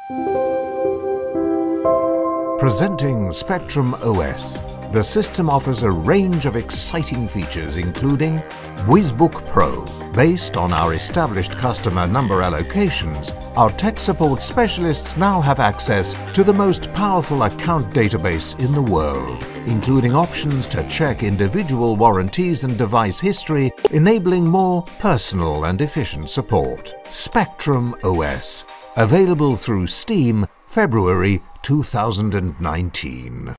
Presenting Spectrum OS, the system offers a range of exciting features including WizBook Pro. Based on our established customer number allocations, our tech support specialists now have access to the most powerful account database in the world, including options to check individual warranties and device history, enabling more personal and efficient support. Spectrum OS, available through Steam, February 2019.